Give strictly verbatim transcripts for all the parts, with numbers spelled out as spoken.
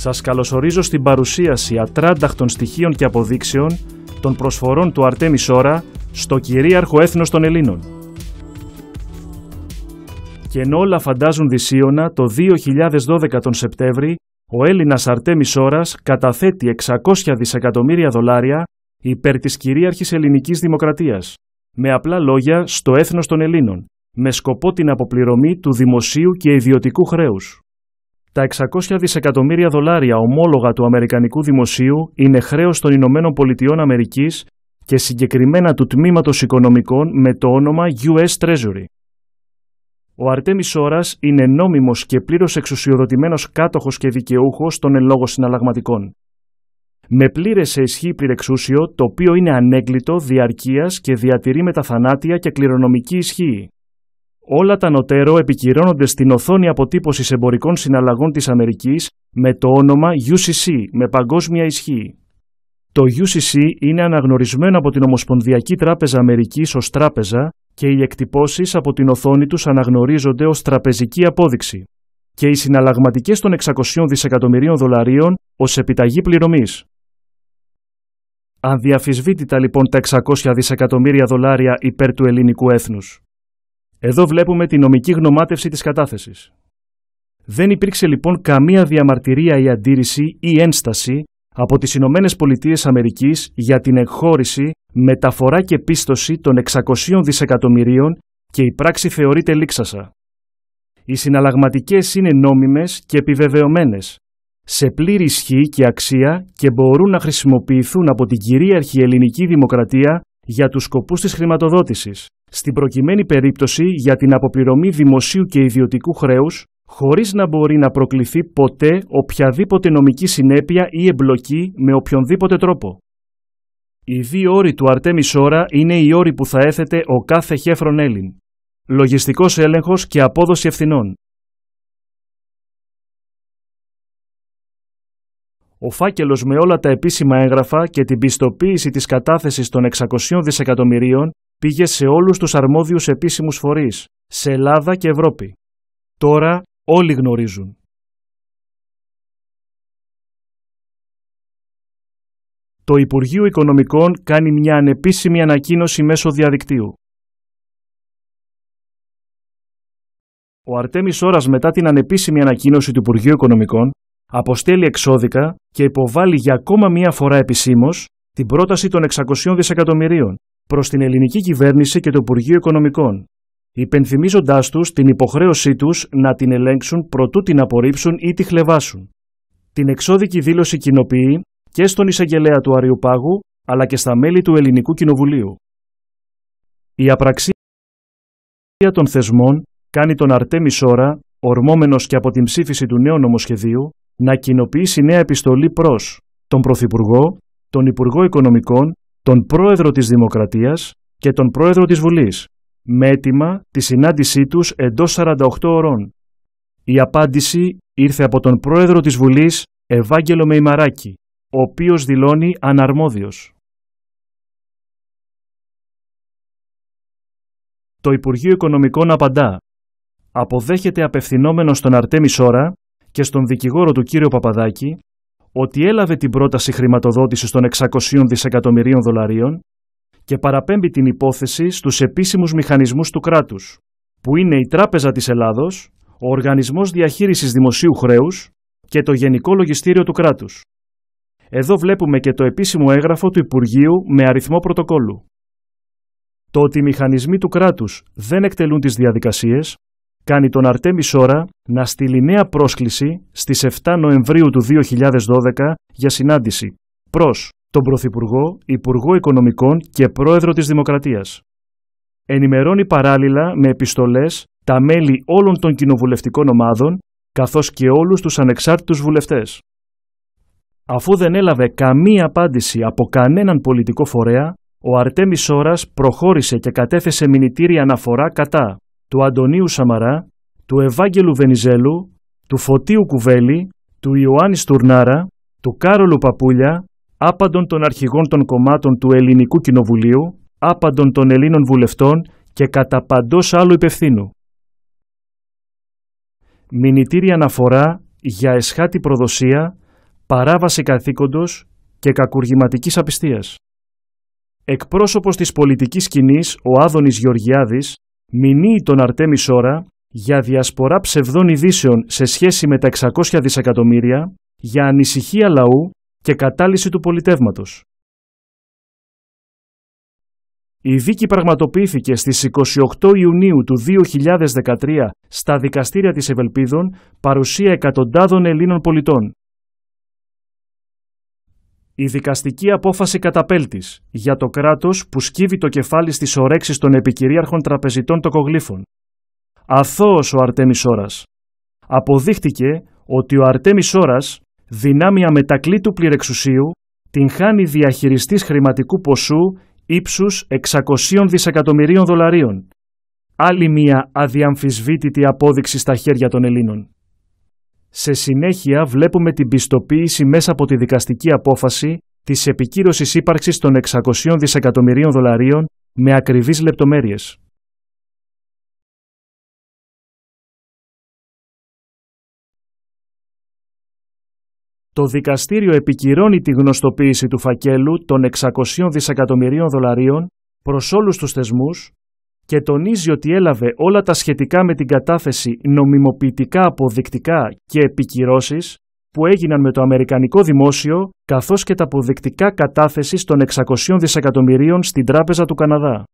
Σας καλωσορίζω στην παρουσίαση ατράνταχτων στοιχείων και αποδείξεων των προσφορών του Αρτέμι Σόρα στο κυρίαρχο έθνος των Ελλήνων. Και ενώ όλα φαντάζουν δυσίωνα, το δύο χιλιάδες δώδεκα τον Σεπτέμβρη, ο Έλληνας Αρτέμις Σόρας καταθέτει εξακόσια δισεκατομμύρια δολάρια υπέρ της κυρίαρχης ελληνικής δημοκρατίας, με απλά λόγια στο έθνος των Ελλήνων, με σκοπό την αποπληρωμή του δημοσίου και ιδιωτικού χρέους. Τα εξακόσια δισεκατομμύρια δολάρια ομόλογα του Αμερικανικού Δημοσίου είναι χρέος των Ηνωμένων Πολιτειών Αμερικής και συγκεκριμένα του Τμήματος Οικονομικών με το όνομα γιου ες Treasury. Ο Αρτέμις Σόρας είναι νόμιμος και πλήρως εξουσιοδοτημένος κάτοχος και δικαιούχος των εν λόγω συναλλαγματικών. Με πλήρες σε ισχύ πληρεξούσιο, το οποίο είναι ανέγκλητο, διαρκείας και διατηρεί μεταθανάτια και κληρονομική ισχύ. Όλα τα νοτέρω επικυρώνονται στην οθόνη αποτύπωσης εμπορικών συναλλαγών της Αμερικής με το όνομα γιου σι σι με παγκόσμια ισχύ. Το γιου σι σι είναι αναγνωρισμένο από την Ομοσπονδιακή Τράπεζα Αμερικής ως τράπεζα και οι εκτυπώσεις από την οθόνη τους αναγνωρίζονται ως τραπεζική απόδειξη και οι συναλλαγματικές των εξακοσίων δισεκατομμυρίων δολαρίων ως επιταγή πληρωμής. Αδιαφυσβήτητα λοιπόν τα εξακόσια δισεκατομμύρια δολάρια υπέρ του ελληνικού έθνους. Εδώ βλέπουμε τη νομική γνωμάτευση της κατάθεσης. Δεν υπήρξε λοιπόν καμία διαμαρτυρία ή αντίρρηση ή ένσταση από τις Ηνωμένες Πολιτείες Αμερικής για την εκχώρηση, μεταφορά και πίστοση των εξακοσίων δισεκατομμυρίων και η πράξη θεωρείται λήξασα. Οι συναλλαγματικές είναι νόμιμες και επιβεβαιωμένες, σε πλήρη ισχύ και αξία και μπορούν να χρησιμοποιηθούν από την κυρίαρχη ελληνική δημοκρατία για τους σκοπούς της χρηματοδότησης, στην προκειμένη περίπτωση για την αποπληρωμή δημοσίου και ιδιωτικού χρέους, χωρίς να μπορεί να προκληθεί ποτέ οποιαδήποτε νομική συνέπεια ή εμπλοκή με οποιονδήποτε τρόπο. Οι δύο όροι του Αρτέμις Σόρα είναι οι όροι που θα έθετε ο κάθε χέφρον Έλλην. Λογιστικός έλεγχος και απόδοση ευθυνών. Ο φάκελος με όλα τα επίσημα έγγραφα και την πιστοποίηση της κατάθεσης των εξακοσίων δισεκατομμυρίων πήγε σε όλους τους αρμόδιους επίσημους φορείς, σε Ελλάδα και Ευρώπη. Τώρα όλοι γνωρίζουν. Το Υπουργείο Οικονομικών κάνει μια ανεπίσημη ανακοίνωση μέσω διαδικτύου. Ο Αρτέμις Σόρας μετά την ανεπίσημη ανακοίνωση του Υπουργείου Οικονομικών αποστέλει εξώδικα και υποβάλλει για ακόμα μία φορά επισήμως την πρόταση των εξακοσίων δισεκατομμυρίων προς την ελληνική κυβέρνηση και το Υπουργείο Οικονομικών, υπενθυμίζοντάς τους την υποχρέωσή τους να την ελέγξουν προτού την απορρίψουν ή τη χλευάσουν. Την εξώδικη δήλωση κοινοποιεί και στον εισαγγελέα του Αριουπάγου, αλλά και στα μέλη του Ελληνικού Κοινοβουλίου. Η απραξία των θεσμών κάνει τον Αρτέμις Σόρα, ορμόμενος και από την ψήφιση του νέου νομοσχεδίου, να κοινοποιήσει νέα επιστολή προς τον Πρωθυπουργό, τον Υπουργό Οικονομικών, τον Πρόεδρο της Δημοκρατίας και τον Πρόεδρο της Βουλής, με αίτημα τη συνάντησή τους εντός σαράντα οκτώ ωρών. Η απάντηση ήρθε από τον Πρόεδρο της Βουλής, Ευάγγελο Μεϊμαράκη, ο οποίος δηλώνει αναρμόδιος. Το Υπουργείο Οικονομικών απαντά. Αποδέχεται απευθυνόμενο στον Αρτέμι Σόρα και στον δικηγόρο του κύριο Παπαδάκη ότι έλαβε την πρόταση χρηματοδότησης των εξακοσίων δισεκατομμυρίων δολαρίων και παραπέμπει την υπόθεση στους επίσημους μηχανισμούς του κράτους, που είναι η Τράπεζα της Ελλάδος, ο Οργανισμός Διαχείρισης Δημοσίου Χρέους και το Γενικό Λογιστήριο του Κράτους. Εδώ βλέπουμε και το επίσημο έγγραφο του Υπουργείου με αριθμό πρωτοκόλλου. Το ότι οι μηχανισμοί του κράτους δεν εκτελούν τις διαδικασίες κάνει τον Αρτέμις Σόρα να στείλει νέα πρόσκληση στις επτά Νοεμβρίου του δύο χιλιάδες δώδεκα για συνάντηση προς τον Πρωθυπουργό, Υπουργό Οικονομικών και Πρόεδρο της Δημοκρατίας. Ενημερώνει παράλληλα με επιστολές τα μέλη όλων των κοινοβουλευτικών ομάδων καθώς και όλους τους ανεξάρτητους βουλευτές. Αφού δεν έλαβε καμία απάντηση από κανέναν πολιτικό φορέα, ο Αρτέμις Σόρας προχώρησε και κατέθεσε μηνυτήρια αναφορά κατά του Αντωνίου Σαμαρά, του Ευάγγελου Βενιζέλου, του Φωτίου Κουβέλη, του Ιωάννη Στουρνάρα, του Κάρολου Παπούλια, άπαντων των αρχηγών των κομμάτων του Ελληνικού Κοινοβουλίου, άπαντων των Ελλήνων βουλευτών και κατά παντός άλλου υπευθύνου. Μηνυτήρια αναφορά για εσχάτη προδοσία, παράβαση καθήκοντος και κακουργηματικής απιστίας. Εκπρόσωπος της πολιτικής σκηνής, ο Άδωνης Γεωργιάδης, μηνύει τον Αρτέμι Σόρα για διασπορά ψευδών ειδήσεων σε σχέση με τα εξακόσια δισεκατομμύρια, για ανησυχία λαού και κατάλυση του πολιτεύματος. Η δίκη πραγματοποιήθηκε στις είκοσι οκτώ Ιουνίου του δύο χιλιάδες δεκατρία στα δικαστήρια της Ευελπίδων, παρουσία εκατοντάδων Ελλήνων πολιτών. Η δικαστική απόφαση καταπέλτης για το κράτος που σκύβει το κεφάλι στις ορέξεις των επικυρίαρχων τραπεζιτών τοκογλύφων. Αθώος ο Αρτέμις Σόρας. Αποδείχτηκε ότι ο Αρτέμις Σόρας, δυνάμει αμετακλήτου πληρεξουσίου, την χάνει διαχειριστής χρηματικού ποσού ύψους εξακοσίων δισεκατομμυρίων δολαρίων. Άλλη μία αδιαμφισβήτητη απόδειξη στα χέρια των Ελλήνων. Σε συνέχεια βλέπουμε την πιστοποίηση μέσα από τη δικαστική απόφαση της επικύρωσης ύπαρξης των εξακοσίων δισεκατομμυρίων δολαρίων με ακριβείς λεπτομέρειες. Το δικαστήριο επικυρώνει τη γνωστοποίηση του φακέλου των εξακοσίων δισεκατομμυρίων δολαρίων προς όλους τους θεσμούς και τονίζει ότι έλαβε όλα τα σχετικά με την κατάθεση νομιμοποιητικά αποδεικτικά και επικυρώσεις που έγιναν με το αμερικανικό δημόσιο, καθώς και τα αποδεικτικά κατάθεσης των εξακοσίων δισεκατομμυρίων στην Τράπεζα του Καναδά.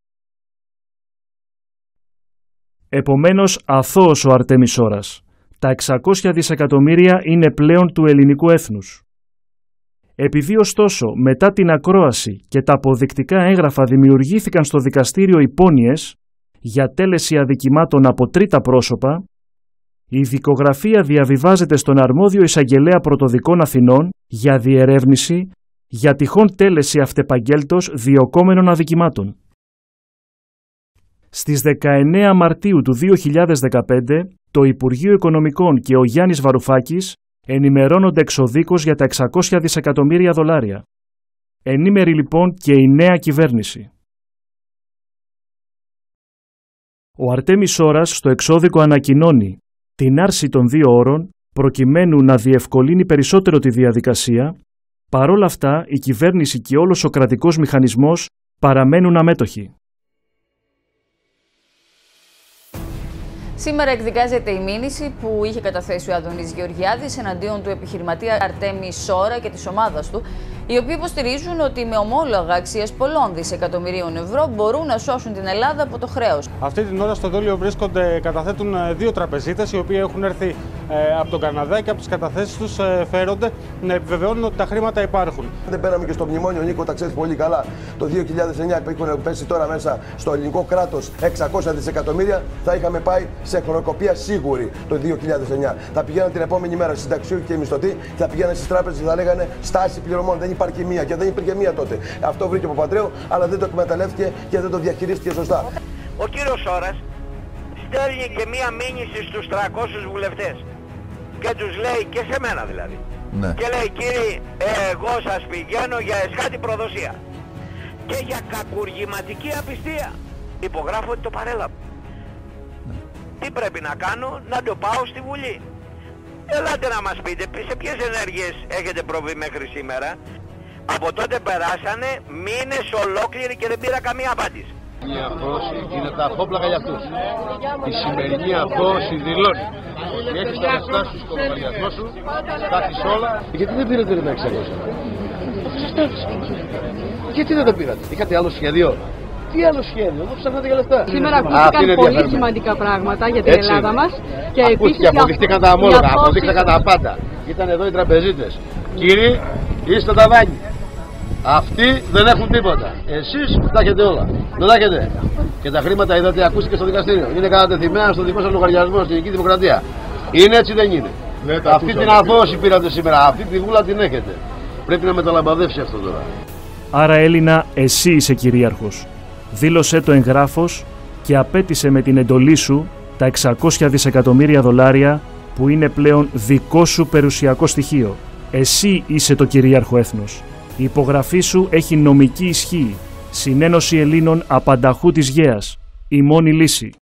Επομένως, αθώος ο Αρτέμις Σόρας. Τα εξακόσια δισεκατομμύρια είναι πλέον του ελληνικού έθνους. Επειδή ωστόσο μετά την ακρόαση και τα αποδεικτικά έγγραφα δημιουργήθηκαν στο δικαστήριο υπόνοιες για τέλεση αδικημάτων από τρίτα πρόσωπα, η δικογραφία διαβιβάζεται στον αρμόδιο εισαγγελέα πρωτοδικών Αθηνών για διερεύνηση για τυχόν τέλεση αυτεπαγγέλτος διωκόμενων αδικημάτων. Στις δεκαεννέα Μαρτίου του δύο χιλιάδες δεκαπέντε, το Υπουργείο Οικονομικών και ο Γιάννης Βαρουφάκης ενημερώνονται εξοδίκως για τα εξακόσια δισεκατομμύρια δολάρια. Ενήμερη λοιπόν και η νέα κυβέρνηση. Ο Αρτέμις Σόρας στο εξώδικο ανακοινώνει την άρση των δύο όρων προκειμένου να διευκολύνει περισσότερο τη διαδικασία. Παρόλα αυτά, η κυβέρνηση και όλος ο κρατικός μηχανισμός παραμένουν αμέτωχοι. Σήμερα εκδικάζεται η μήνυση που είχε καταθέσει ο Άδωνης Γεωργιάδης εναντίον του επιχειρηματία Αρτέμι Σόρα και της ομάδας του, οι οποίοι υποστηρίζουν ότι με ομόλογα αξίας πολλών δισεκατομμυρίων ευρώ μπορούν να σώσουν την Ελλάδα από το χρέος. Αυτή την ώρα στο δόλιο βρίσκονται, καταθέτουν δύο τραπεζίτες οι οποίοι έχουν έρθει ε, από τον Καναδά και από τις καταθέσεις τους ε, φέρονται να επιβεβαιώνουν ότι τα χρήματα υπάρχουν. Δεν πέραμε και στο μνημόνιο, Νίκο, τα ξέρεις πολύ καλά. Το δύο χιλιάδες εννιά που έχουν πέσει τώρα μέσα στο ελληνικό κράτος εξακόσια δισεκατομμύρια, θα είχαμε πάει σε χρεοκοπία σίγουρη το δύο χιλιάδες εννιά. Θα πηγαίναν την επόμενη μέρα στις συνταξιούχοι και οι μισθωτοί, θα πηγαίναν στις τράπεζες και θα λέγανε στάση πληρωμών. Δεν υπάρχει μία και δεν υπήρχε μία τότε. Αυτό βρήκε ο Παπαντρέου, αλλά δεν το εκμεταλλεύτηκε και δεν το διαχειρίστηκε σωστά. Ο κύριος Σόρας στέλνει και μία μήνυση στους τριακόσιους βουλευτές και τους λέει, και σε μένα δηλαδή, ναι. Και λέει, κύριοι, εγώ σας πηγαίνω για εσχάτη προδοσία και για κακουργηματική απιστία. Υπογράφω ότι το παρέλαβα. Ναι. Τι πρέπει να κάνω? Να το πάω στη Βουλή. Ελάτε να μας πείτε σε ποιες ενέργειες έχετε προβεί μέχρι σήμερα. Από τότε περάσανε μήνες ολόκληροι και δεν πήρα καμία απάντηση. Η αθώωση είναι τα αφόπλακα για αυτούς. Η σημερινή αθώωση δηλώνει ότι έχεις τα λεφτά σου στο λογαριασμό σου, τα έχεις όλα. Γιατί δεν πήρατε τα εξακόσια? Γιατί δεν τα πήρατε? Είχατε άλλο σχέδιο? Τι άλλο σχέδιο? Δεν ψάχνατε για λεφτά. Σήμερα ακούστηκαν πολύ σημαντικά πράγματα για την Ελλάδα μας. Και ακούστηκε, αποδείχτηκαν τα ομόλογα, αποδείχτηκαν τα πάντα. Ήταν εδώ οι τραπεζίτες. Κύριοι, είστε τα ταβάνι. Αυτοί δεν έχουν τίποτα. Εσείς τα έχετε όλα. Δεν τα έχετε. Και τα χρήματα, είδατε, ακούστηκε στο δικαστήριο. Είναι κατατεθειμένα στο δικό σας λογαριασμό στην Ελληνική Δημοκρατία. Είναι έτσι, δεν είναι? Ναι, αυτή την αθώωση πήρατε σήμερα. Αυτή τη βούλα την έχετε. Πρέπει να μεταλαμπαδεύσει αυτό τώρα. Άρα, Έλληνα, εσύ είσαι κυρίαρχος. Δήλωσέ το εγγράφος και απέτησε με την εντολή σου τα εξακόσια δισεκατομμύρια δολάρια που είναι πλέον δικό σου περιουσιακό στοιχείο. Εσύ είσαι το κυρίαρχο έθνος. Η υπογραφή σου έχει νομική ισχύ. Συνένωση Ελλήνων απανταχού της Γέας. Η μόνη λύση.